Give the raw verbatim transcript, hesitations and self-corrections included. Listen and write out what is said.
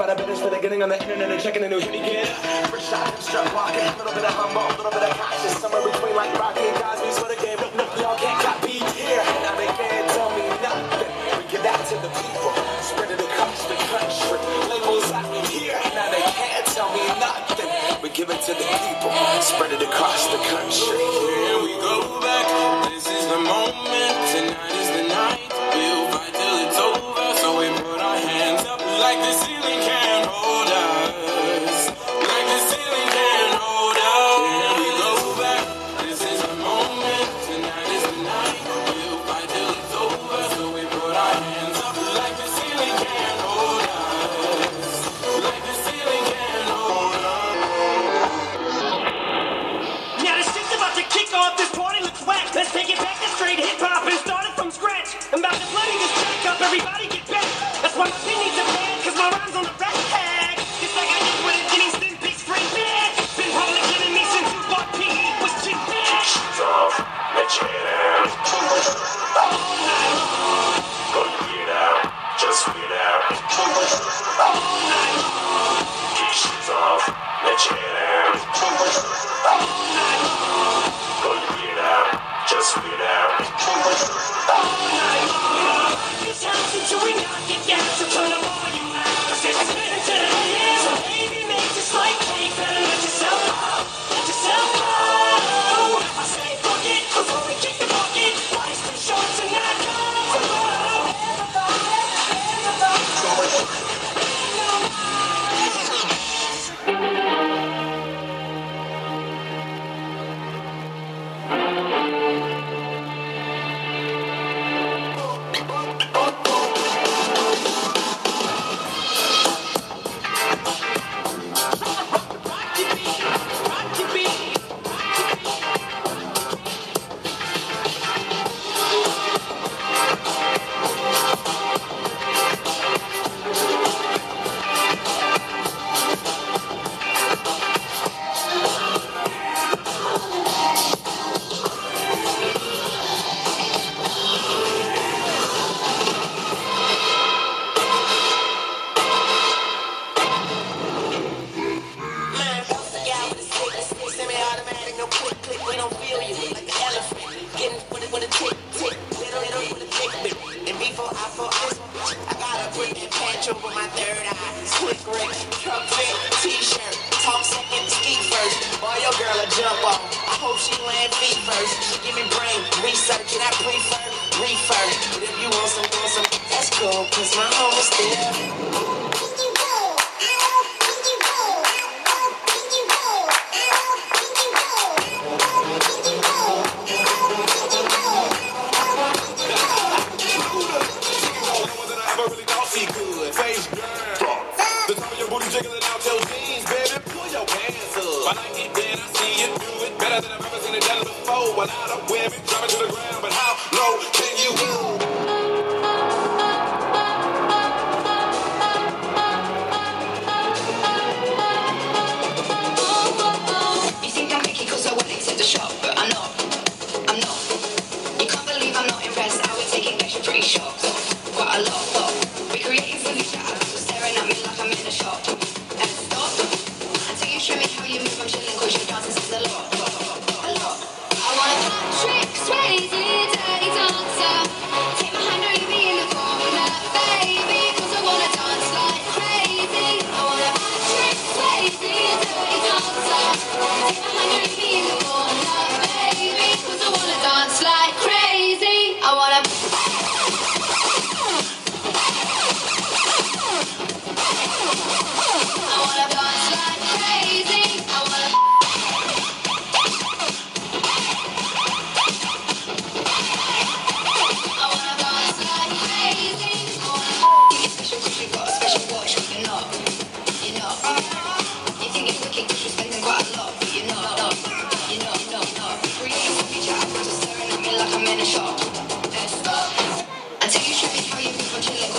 about a business for the getting on the internet and checking the news. Let me get up. First shot, start walking. A little bit of humble, a little bit of cautious. Somewhere between like Rocky and Cosby's for the game. No, no, y'all can't copy here. Now they can't tell me nothing. We give that to the people. Spread it across the country. Labels out here. Now they can't tell me nothing. We give it to the people. Spread it across the country. Here we go back. This is the moment. Tonight is the night. We'll fight till it's over. So we put our hands up like the ceiling can't hold us. Like the ceiling can't hold us. Here we go back. This is the moment. Tonight is the night. We'll fight till it's over. So we put our hands up like the ceiling can't hold us. Like the ceiling can't hold us. Now the shit's about to kick off. This party looks whack. Let's take it back to straight hip hop and start it from scratch. I'm about to bloody this track up. Everybody get back. That's why my pin needs a band, cause my rhymes on the rack tag. It's like I just went and Jenny's been big straight back. Been public giving me since you thought P E was chip back. Shoes off, let your head out. All night long. Go get out, just get out. All night long. Kick your shoes off, let your head out. All night long. Go get out, just get out. All night long. This house until we knock it down. So turn the volume out. Cause it's spinning to the end. So baby, make this like cake. Better let yourself out. Let yourself out. I say fuck it before we kick the bucket. Life's too short tonight. So go out. Everybody, everybody. Until you show me how you move, I'm chilling.